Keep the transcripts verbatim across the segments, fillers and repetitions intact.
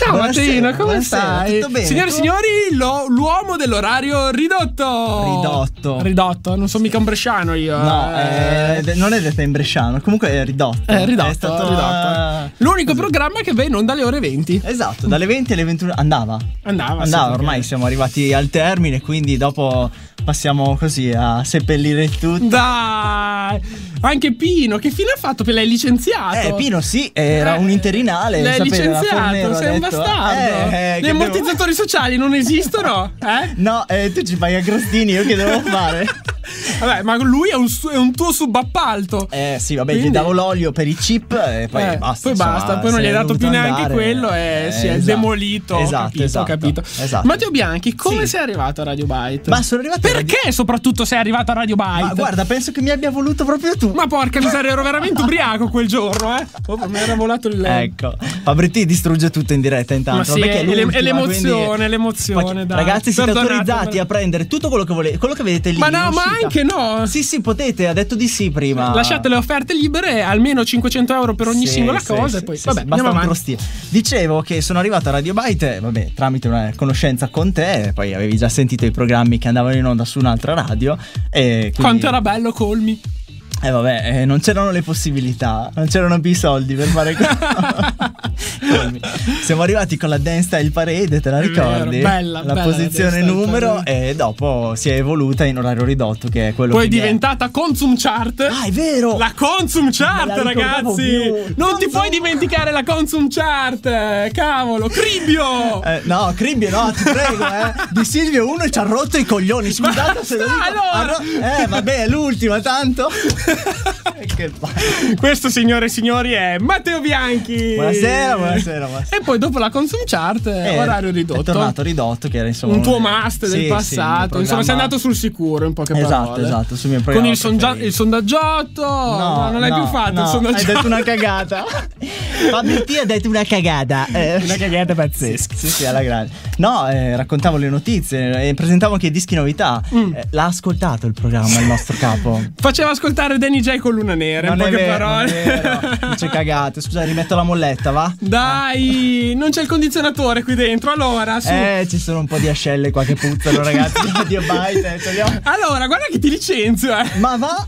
Ciao Matteino, come buonasera, stai? tutto bene? Signore e tu? signori, lo- l'uomo dell'orario ridotto. Ridotto. Ridotto, non sono mica un bresciano io. No, eh. eh, non è detto in bresciano, comunque è ridotto. Eh, ridotto, È stato, ridotto. eh, L'unico programma che va in onda alle ore venti. Esatto, dalle venti alle ventuno andava. Andava, Andava, sì, perché- ormai siamo arrivati al termine, quindi dopo passiamo così a seppellire il tutto. Dai, anche Pino, che fine ha fatto? Che l'hai licenziato? Eh, Pino sì, era Eh, un interinale. L'hai sapete, la Fornero licenziato, ha sei un detto, bastardo. eh, eh, Gli che ammortizzatori sociali non esistono? Eh? devo- No, eh, tu ci fai a crostini, io che devo fare? Vabbè, ma lui è un, su- è un tuo subappalto. Eh sì, vabbè, Quindi- gli davo l'olio per i chip e poi Eh, basta. poi insomma, basta, poi non se gli hai è dato più dovuto neanche andare, quello e eh, si è esatto. demolito. Ho Esatto, capito, esatto, ho capito. esatto. Matteo Bianchi, come Sì. sei arrivato a Radio Byte? Ma sono arrivato a Perché soprattutto sei arrivato a Radio Byte? Ma guarda, penso che mi abbia voluto proprio tu. Ma porca miseria, ero veramente ubriaco quel giorno, eh. Oh, mi era volato il Ecco, Fabretti distrugge tutto in diretta intanto. Ma sì, Vabbè che è, è l'e- l'ultima, è l'emozione, quindi- l'emozione, Poi, dai. ragazzi, siete Perdonate, autorizzati ma- a prendere tutto quello che volete, quello che vedete lì. Ma in no, ma uscita. anche no. Sì, sì, potete, ha detto di sì prima. Lasciate le offerte libere, almeno cinquecento euro per ogni Sì, singola sì, cosa. sì, e poi, sì, vabbè, sì, andiamo basta un avanti. crostino. Dicevo che sono arrivato a Radio Byte, vabbè, tramite una conoscenza con te, poi avevi già sentito i programmi che andavano in onda su un'altra radio. E quindi... Quanto era bello Colmi. Eh vabbè, eh, non c'erano le possibilità, non c'erano più i soldi per fare questo. Siamo arrivati con la Dance Style Parade, te la È vero, ricordi? bella, la bella posizione la Dance Style numero Parade. e dopo si è evoluta in orario ridotto, che è quello Poi è che diventata Consum Chart. Ah, è vero! La Consum Chart, Me la ricordavo ragazzi! più. Non ti Consum- puoi dimenticare la Consum Chart! Cavolo, Cribbio! Eh, no, Cribbio no, ti prego, eh. Di Silvio uno ci ha rotto i coglioni. Scusate se lo dico. allora. Ha ro- Eh, vabbè, è l'ultima, tanto. Che pa- Questo, signore e signori, è Matteo Bianchi. Buonasera, buonasera, buonasera. E poi dopo la Consum Chart, Eh, orario ridotto. È tornato ridotto, che era insomma Un tuo must del Sì, sì, passato. il Insomma, sei programma- andato sul sicuro, in poche Esatto, parole. esatto, sul mio Con programma il, songia- preferito. il sondaggiotto. No, non l'hai no, più fatto no, il sondaggiotto. Hai detto una cagata. Fabretti ha detto una cagata. Eh. Una cagata pazzesca. Sì, sì, alla grande. No, eh, raccontavo le notizie e presentavo anche i dischi novità. Mm. Eh, l'ha ascoltato il programma il nostro capo. Faceva ascoltare Danny J con Luna Nera, Non in è poche vero, non parole. è vero. Non c'è cagate. Scusa, rimetto la molletta, va? Dai, non c'è il condizionatore qui dentro. Allora, su. Eh, ci sono un po' di ascelle qua che puzzano, ragazzi. Radio Byte, eh, ce li ho. Allora, guarda che ti licenzio, eh. Ma va?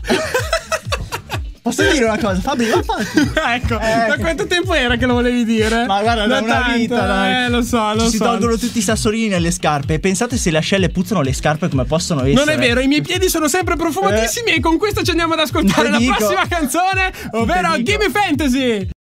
Posso dire una cosa? Fabri, va fatti. Ecco, da Ecco. quanto tempo era che lo volevi dire? Ma guarda, da una tanto, vita, dai. Eh, lo so, lo Ci si so. tolgono tutti i sassolini nelle scarpe. E pensate se le ascelle puzzano le scarpe come possono essere. Non è vero, i miei piedi sono sempre profumatissimi e con questo ci andiamo ad ascoltare Te la dico. prossima canzone, ovvero Te dico. Gimme Fantasy.